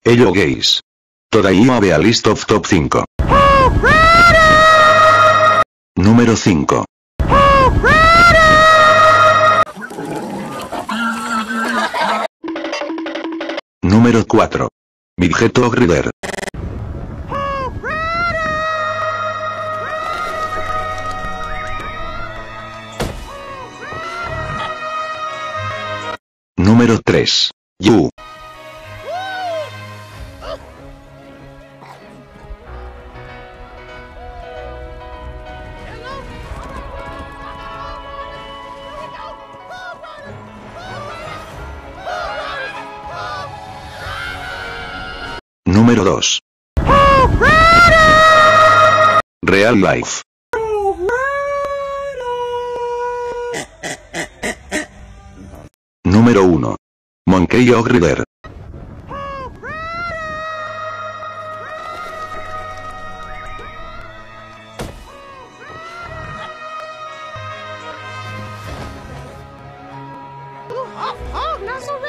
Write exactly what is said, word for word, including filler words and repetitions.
Hello guys. Today I have a list of top cinco. Número cinco. Número cuatro. Midgeto Grider. Número tres. You. Número dos. Real Life. Número uno. Monkey Ogrider. Oh, oh, not so